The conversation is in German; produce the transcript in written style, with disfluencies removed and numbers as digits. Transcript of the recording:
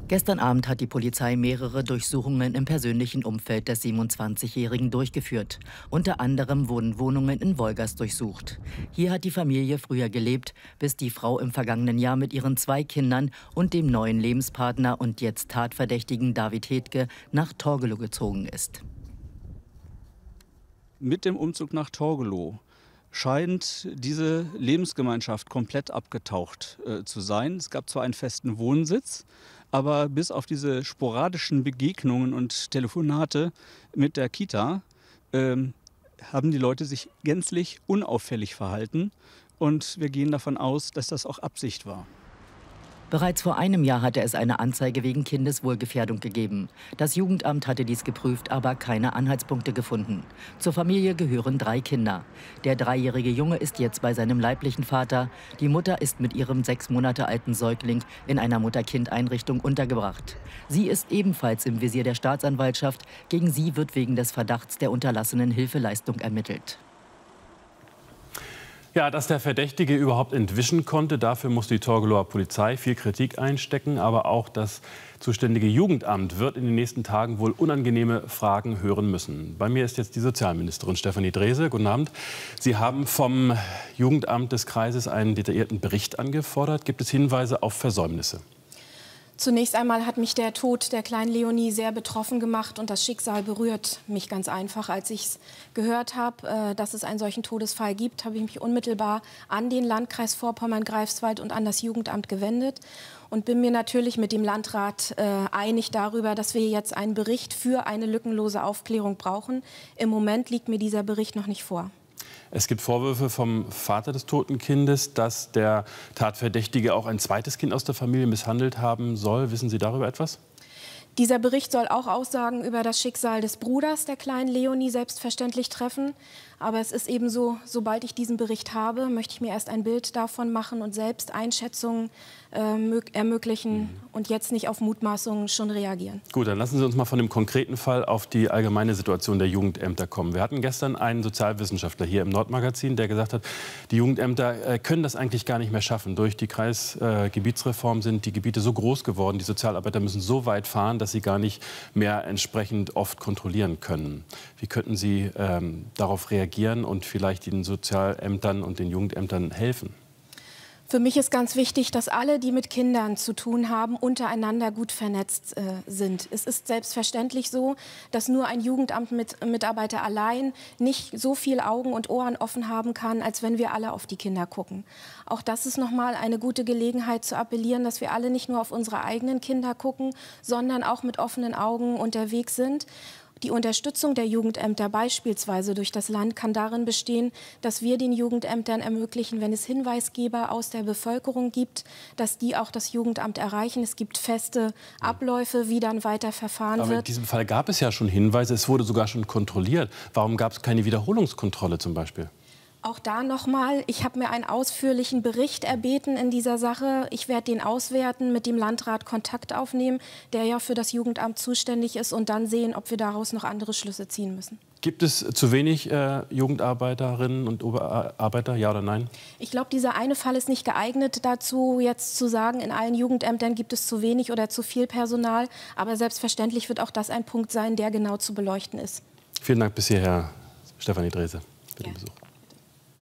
Gestern Abend hat die Polizei mehrere Durchsuchungen im persönlichen Umfeld des 27-Jährigen durchgeführt. Unter anderem wurden Wohnungen in Wolgast durchsucht. Hier hat die Familie früher gelebt, bis die Frau im vergangenen Jahr mit ihren 2 Kindern und dem neuen Lebenspartner und jetzt Tatverdächtigen David Hedtke nach Torgelow gezogen ist. Mit dem Umzug nach Torgelow scheint diese Lebensgemeinschaft komplett abgetaucht zu sein. Es gab zwar einen festen Wohnsitz, aber bis auf diese sporadischen Begegnungen und Telefonate mit der Kita haben die Leute sich gänzlich unauffällig verhalten. Und wir gehen davon aus, dass das auch Absicht war. Bereits vor einem Jahr hatte es eine Anzeige wegen Kindeswohlgefährdung gegeben. Das Jugendamt hatte dies geprüft, aber keine Anhaltspunkte gefunden. Zur Familie gehören 3 Kinder. Der 3-jährige Junge ist jetzt bei seinem leiblichen Vater. Die Mutter ist mit ihrem 6 Monate alten Säugling in einer Mutter-Kind-Einrichtung untergebracht. Sie ist ebenfalls im Visier der Staatsanwaltschaft. Gegen sie wird wegen des Verdachts der unterlassenen Hilfeleistung ermittelt. Ja, dass der Verdächtige überhaupt entwischen konnte, dafür muss die Torgelower Polizei viel Kritik einstecken. Aber auch das zuständige Jugendamt wird in den nächsten Tagen wohl unangenehme Fragen hören müssen. Bei mir ist jetzt die Sozialministerin Stefanie Drese. Guten Abend. Sie haben vom Jugendamt des Kreises einen detaillierten Bericht angefordert. Gibt es Hinweise auf Versäumnisse? Zunächst einmal hat mich der Tod der kleinen Leonie sehr betroffen gemacht und das Schicksal berührt mich ganz einfach. Als ich es gehört habe, dass es einen solchen Todesfall gibt, habe ich mich unmittelbar an den Landkreis Vorpommern-Greifswald und an das Jugendamt gewendet und bin mir natürlich mit dem Landrat einig darüber, dass wir jetzt einen Bericht für eine lückenlose Aufklärung brauchen. Im Moment liegt mir dieser Bericht noch nicht vor. Es gibt Vorwürfe vom Vater des toten Kindes, dass der Tatverdächtige auch ein zweites Kind aus der Familie misshandelt haben soll. Wissen Sie darüber etwas? Dieser Bericht soll auch Aussagen über das Schicksal des Bruders der kleinen Leonie selbstverständlich treffen. Aber es ist eben so, sobald ich diesen Bericht habe, möchte ich mir erst ein Bild davon machen und selbst Einschätzungen ermöglichen und jetzt nicht auf Mutmaßungen schon reagieren. Gut, dann lassen Sie uns mal von dem konkreten Fall auf die allgemeine Situation der Jugendämter kommen. Wir hatten gestern einen Sozialwissenschaftler hier im Nordmagazin, der gesagt hat, die Jugendämter können das eigentlich gar nicht mehr schaffen. Durch die Kreisgebietsreform sind die Gebiete so groß geworden, die Sozialarbeiter müssen so weit fahren, dass sie gar nicht mehr entsprechend oft kontrollieren können. Wie könnten Sie darauf reagieren und vielleicht den Sozialämtern und den Jugendämtern helfen? Für mich ist ganz wichtig, dass alle, die mit Kindern zu tun haben, untereinander gut vernetzt sind. Es ist selbstverständlich so, dass nur ein Jugendamtmitarbeiter allein nicht so viel Augen und Ohren offen haben kann, als wenn wir alle auf die Kinder gucken. Auch das ist nochmal eine gute Gelegenheit zu appellieren, dass wir alle nicht nur auf unsere eigenen Kinder gucken, sondern auch mit offenen Augen unterwegs sind. Die Unterstützung der Jugendämter beispielsweise durch das Land kann darin bestehen, dass wir den Jugendämtern ermöglichen, wenn es Hinweisgeber aus der Bevölkerung gibt, dass die auch das Jugendamt erreichen. Es gibt feste Abläufe, wie dann weiter verfahren wird. Aber in diesem Fall gab es ja schon Hinweise, es wurde sogar schon kontrolliert. Warum gab es keine Wiederholungskontrolle zum Beispiel? Auch da nochmal, ich habe mir einen ausführlichen Bericht erbeten in dieser Sache. Ich werde den auswerten, mit dem Landrat Kontakt aufnehmen, der ja für das Jugendamt zuständig ist, und dann sehen, ob wir daraus noch andere Schlüsse ziehen müssen. Gibt es zu wenig Jugendarbeiterinnen und Oberarbeiter, ja oder nein? Ich glaube, dieser eine Fall ist nicht geeignet dazu, jetzt zu sagen, in allen Jugendämtern gibt es zu wenig oder zu viel Personal. Aber selbstverständlich wird auch das ein Punkt sein, der genau zu beleuchten ist. Vielen Dank bis hierher, Stefanie Drese, für den Besuch.